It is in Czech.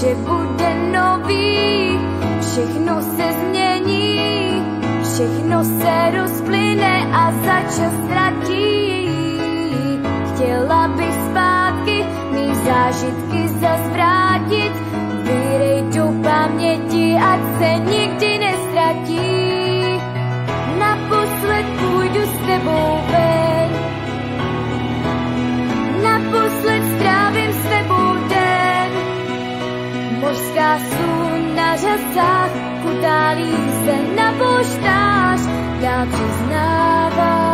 že bude nový, všechno se změní, všechno se rozplyne a za čas ztratí. Chtěla bych zpátky mý zážitky zas vrátit, vyrej do paměti, ať se nikdy nestratí. Naposled půjdu s tebou ven, naposled strávím s tebou den. Mořská sůl na řasách, kutálí se na poštář, dál přiznává.